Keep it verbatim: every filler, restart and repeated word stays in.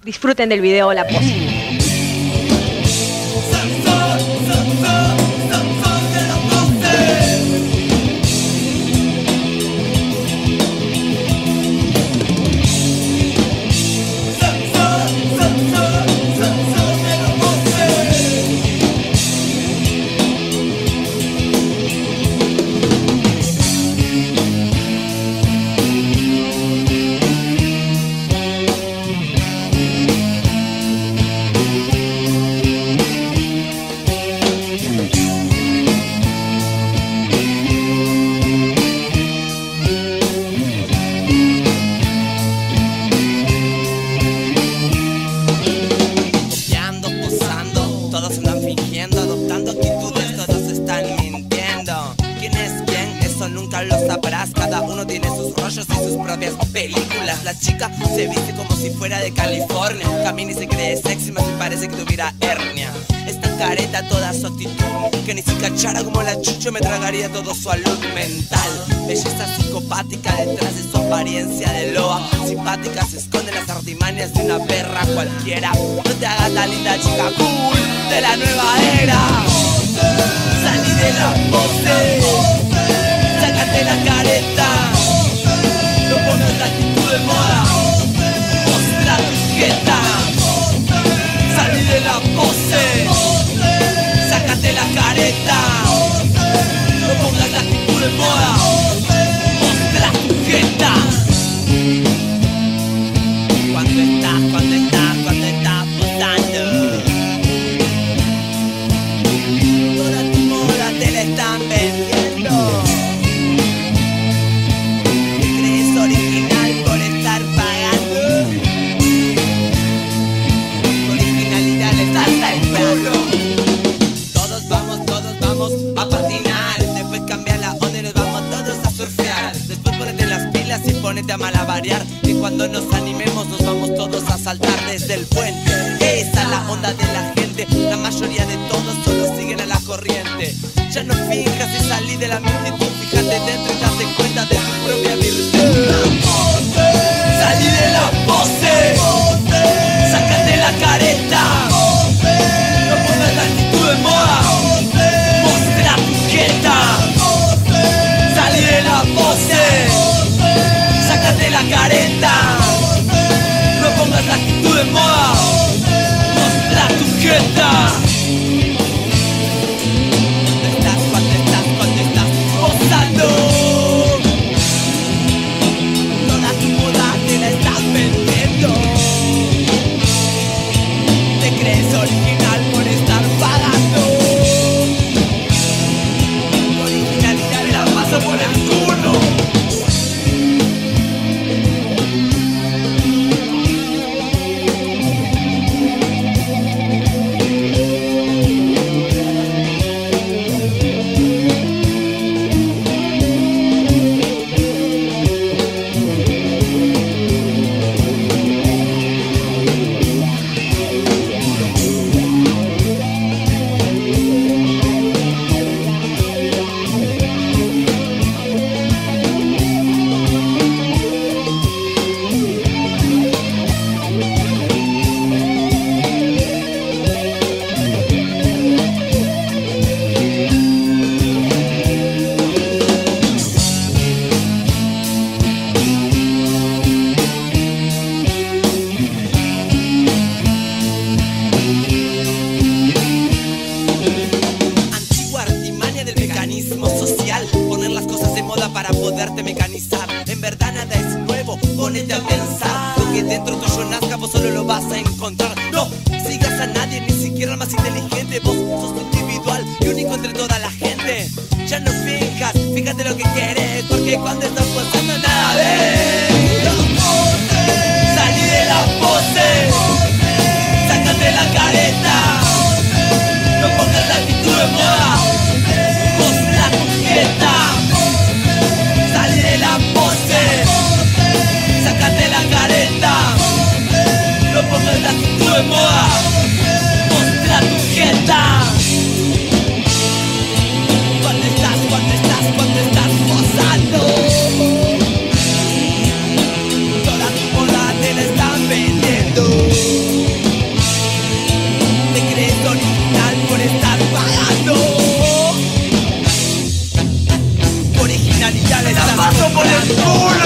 disfruten del video La Pose. Lo sabrás, cada uno tiene sus rollos y sus propias películas. La chica se viste como si fuera de California, camina y se cree sexy, más y parece que tuviera hernia. Esta careta, toda su actitud, que ni si cachara como la chucho me tragaría todo su salud mental. Belleza psicopática detrás de su apariencia de loa, simpática se esconden las artimañas de una perra cualquiera. No te hagas la linda chica cool de la nueva era. Salí de la pose, sácate la careta, no pongas la actitud de moda, mostra tu jeta. Salí de la pose, sácate la careta, no pongas la actitud de moda, mostra tu jeta. Cuando estás, cuando estás, cuando estás posando, toda tu moda te la están vendiendo. Todos vamos, todos vamos a patinar, después cambia la onda y nos vamos todos a surfear. Después ponete las pilas y ponete a malabarear, que cuando nos animemos nos vamos todos a saltar desde el puente. Esa es la onda de la gente, la mayoría de todos solo siguen a la corriente. Ya no finjas y salí de la multitud, fíjate dentro y date cuenta de tu propia virtud. Salí de la pose, sácate la careta, no pongas la actitud de moda, mostra tu jeta. Salí de la pose, sácate la careta, no pongas la actitud de moda, mostra tu jeta. ¿Dónde estás? ¿Cuándo estás? ¿Cuándo estás posando? Toda tu moda te la estás vendiendo. Te crees original por estar pagando. Tu originalidad me la paso por el culo. Social, poner las cosas de moda para poderte mecanizar. En verdad nada es nuevo, ponete a pensar. Lo que dentro tuyo nazca vos solo lo vas a encontrar. No sigas a nadie, ni siquiera al más inteligente. Vos sos individual y único entre toda la gente. Ya no fijas, fíjate lo que querés, porque cuando estás posando nada ves. Salí de la pose, sácate la careta, no pongas la actitud de moda, mostra tu jeta. Salí de la pose, sácate la careta, no pongas la actitud de moda, mostra tu jeta. ¿Cuándo estás? ¿Cuándo estás? ¿Cuándo estás posando? Toda tu moda te la están vendiendo. paso por el culo.